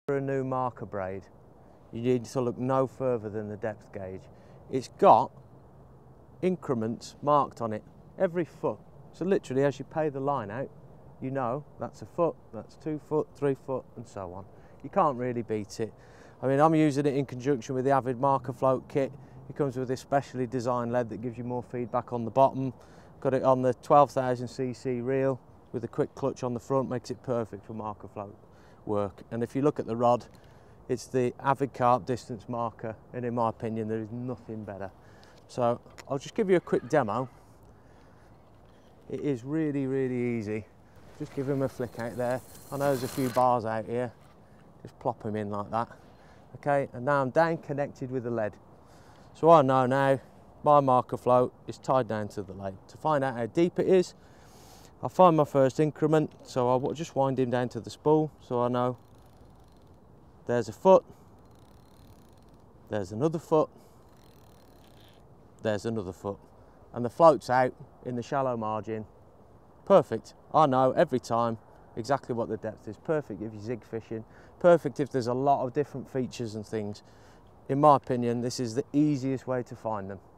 For a new marker braid, you need to look no further than the depth gauge. It's got increments marked on it every foot. So literally as you pay the line out, you know that's a foot, that's 2 foot, 3 foot, and so on. You can't really beat it. I mean, I'm using it in conjunction with the Avid marker float kit. It comes with this specially designed lead that gives you more feedback on the bottom. Got it on the 12,000cc reel with a quick clutch on the front, makes it perfect for marker float work. And if you look at the rod, it's the Avid Carp distance marker, and in my opinion there is nothing better. So I'll just give you a quick demo. It is really, really easy. Just give him a flick out there. I know there's a few bars out here. Just plop him in like that. Okay, and now I'm down connected with the lead. So I know now my marker float is tied down to the lead. To find out how deep it is, I'll find my first increment, so I'll just wind him down to the spool so I know there's a foot, there's another foot, there's another foot, and the float's out in the shallow margin. Perfect. I know every time exactly what the depth is. Perfect if you're zig fishing, perfect if there's a lot of different features and things. In my opinion, this is the easiest way to find them.